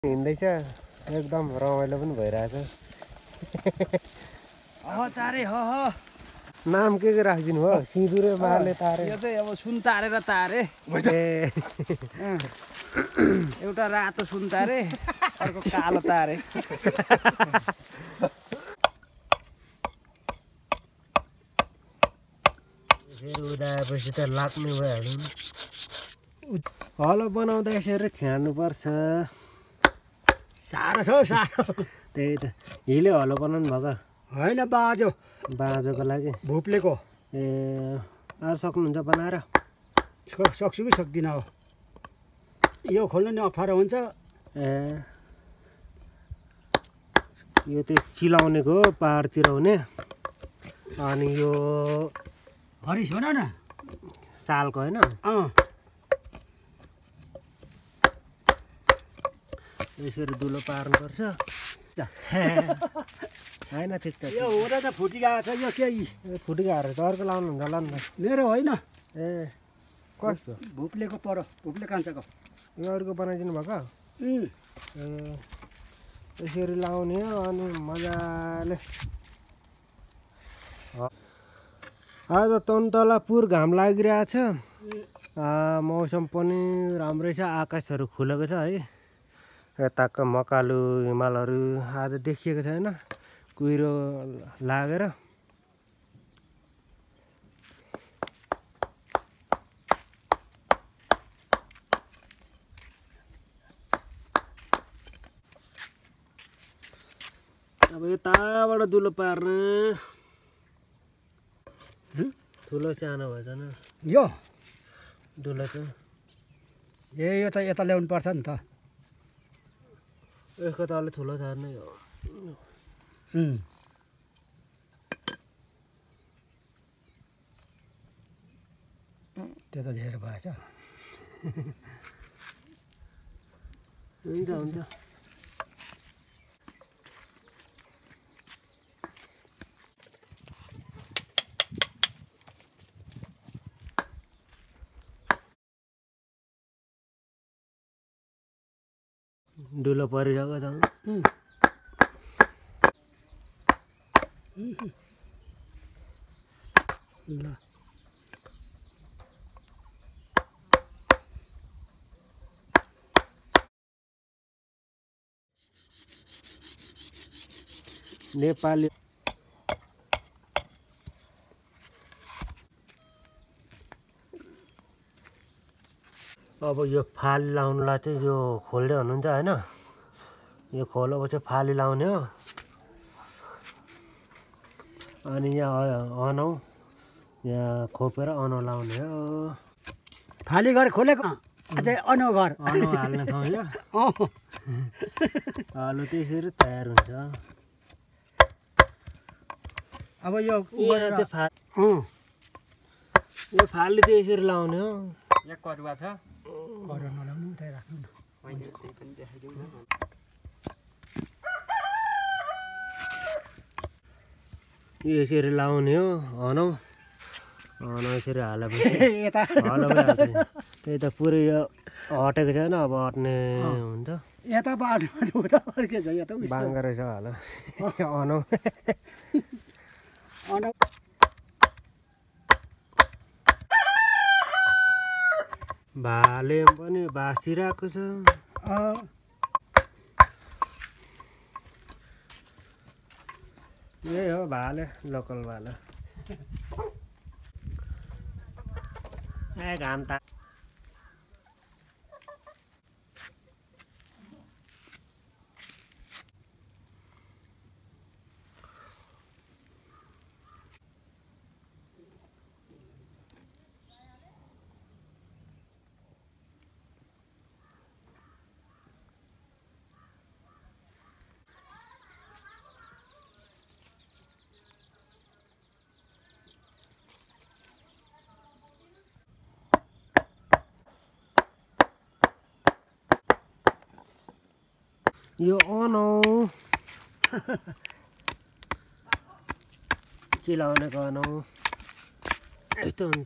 हिँड्दैछ एकदम रमाइलो पनि भइरहेछ। तारे ह नाम के राखिदिनु हो? सिँदुरे माले तारे। यो चाहिँ अब सुन तारे र तारे। एउटा रातो सुन तारे, अर्को कालो तारे। फेरि उदाएपछि त लाग्ने भइहाल्यो नि। हलो बनाउँदा यसरी छ्यार्नुपर्छ। साह्रो छ साह्रो। त्यही त हिले हलो बनाउनु भएको होइन बाजो बाँझोको लागि भुप्लेको। ए आज सक्नुहुन्छ बनाएर? सक्छु कि सक्दिनँ हो। यो खोल्नु नि अप्ठ्यारो हुन्छ। ए यो चाहिँ चिलाउनेको हो, पाहाडतिर हुने। अनि यो हरिस भन न। सालको होइन? यसरी दुलो पार्नुपर्छ। होइन ठिक छ। यो हुँदा त फुटिगएको छ। यो केही फुटिगएर त अर्को लाउनुहुन्छ होला नि त। मेरो होइन। ए कस्तो? भुप्लेको पर, भुप्ले कान्छाको। यो अरूको बनाइदिनु भएको? ए यसरी लाउने हो अनि मजाले। आज तन्तला पुर घाम लागिरहेछ। मौसम पनि राम्रै छ, आकाशहरू खुलेको छ है। यताको मकालु हिमालहरू आज देखिएको छैन, कुहिरो लागेर। अब यताबाट दुलो पार्ने। ठुलो सानो भएछ न यो दुलो चाहिँ। यो त यता ल्याउनु पर्छ नि त। यसको त अलि ठुलो छ नै हो। त्यो त धेरै भएछ। हुन्छ हुन्छ। दुलो परिरहेको छ। ल नेपाली अब यो फाली लाउनुलाई चाहिँ यो खोल्दै हुनुहुन्छ होइन? यो खोलेपछि फाली लाउने हो। अनि यहाँ अनौ यहाँ खोपेर अनौ लाउने हो। फाली घर खोलेको अझै अनो घर अनौ हाल्ने ठाउँ यो। आलु त्यसरी तयार हुन्छ। अब यो यो फाली चाहिँ यसरी लाउने हो। यहाँ करुवा छ। करुवा नलाउनु उतै राख्नु न। यसरी लाउने हो अनौ। अनौ यसरी हालेपछि यता हलो भइहाल्छ। त्यही त पुरै यो हटेको छैन, अब हट्ने हुन्छ। यता बाटो उता फर्केछ। यो त बाङ्गो रहेछ होला अनौ। अनो भाले पनि भाँसिरहेको छ। यही हो भाले, लोकल भाले। ए घाम त यो अनौ चिलाउनेको अनौ यस्तो हुन्छ।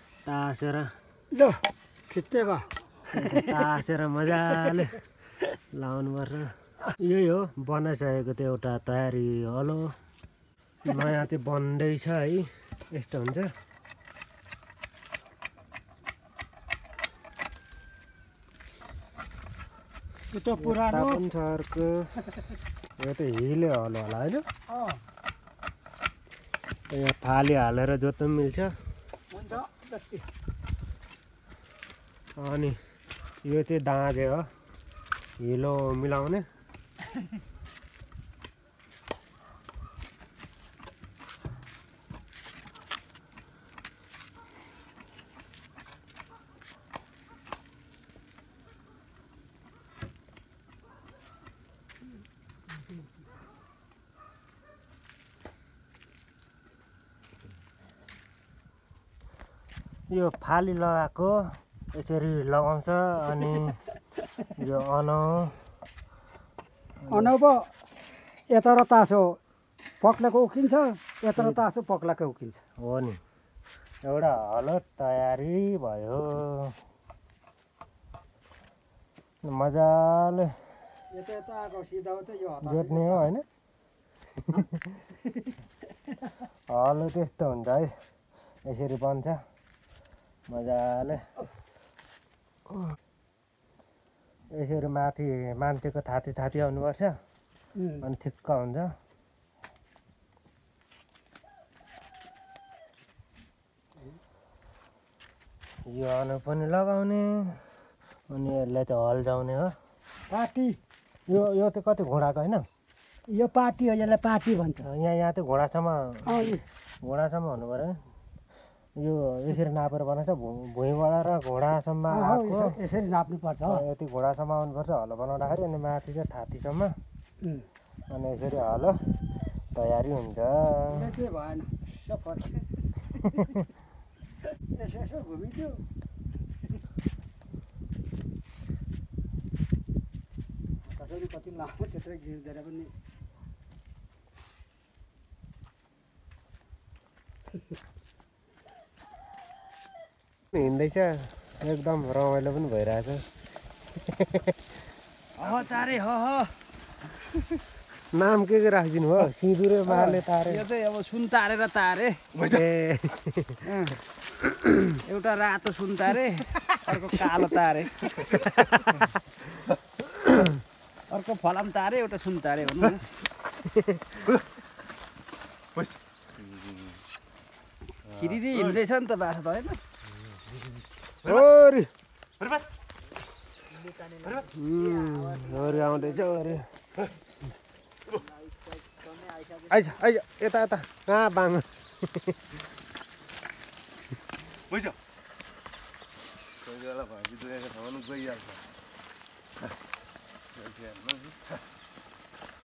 तासेर ल खिच्दै भयो। तासेर मजाले लाउनुपर्छ। यही हो बनाइसकेको त्यो एउटा तयारी हलो। नयाँ चाहिँ बन्दैछ है, यस्तो हुन्छ। यो त पुरानो पनि छ अर्को। यो त हिले हलो होला होइन। यहाँ फाली हालेर जोत्न पनि मिल्छ। हुन्छ जति अनि यो चाहिँ दाँजे हो, हिलो मिलाउने। यो फाली लगाएको यसरी लगाउँछ। अनि यो अनौब यता र तासो पक्लाको उकिन्छ, यता र तासो पक्लाको उकिन्छ। हो नि, एउटा हलो तयारी भयो। मजाले यता यता आएको सिधा हो त यो जोत्ने हो होइन। हलो त्यस्तो हुन्छ है, यसरी बन्छ मजाले। यसरी माथि मान्छेको थाती थाती आउनुपर्छ, अनि ठिक्क हुन्छ। यो अनु पनि लगाउने, अनि यसलाई चाहिँ हल्जाउने हो। पाटी यो चाहिँ कति घोडाको होइन। यो पाटी हो, यसलाई पाटी भन्छ। यहाँ चाहिँ घोडासम्म अँ, हुनु पऱ्यो। यो यसरी नापेर बनाउँछ, भुइँबाट र घोडासम्म आएको यसरी नाप्नुपर्छ। यति घोडासम्म आउनुपर्छ हलो बनाउँदाखेरि। अनि माथि चाहिँ थातीसम्म, अनि यसरी हलो तयारी हुन्छ। के भएन सफल यसो यसो घुमिदियो। कसरी कति लामो त्यत्रै गिर्दैन पनि। हिँड्दैछ एकदम रमाइलो पनि भइरहेछ। तारे ह नाम के राखिदिनु हो? सिँदुरे माले तारे। यो चाहिँ अब सुन तारे र तारे। ए एउटा रातो सुन तारे, अर्को कालो तारे, अर्को फलाम तारे, एउटा सुन तारे भनौँ न। खिरिरी हिँड्दैछ नि त बाछा त होइन। आउँदैछ आइज आइज यता यता कहाँ बाङ कोही बेला भैँसी दुखेको ठाउँमा गइहाल्छ।